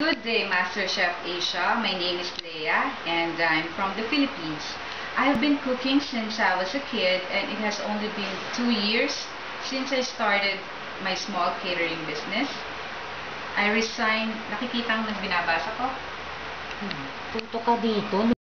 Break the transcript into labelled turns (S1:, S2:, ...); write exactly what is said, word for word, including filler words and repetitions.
S1: Good day, Master Chef Asia. My name is Lea and I'm from the Philippines. I have been cooking since I was a kid and it has only been two years since I started my small catering business. I resigned, nakikita ang nagbinabasa ko?
S2: Tuto ka dito,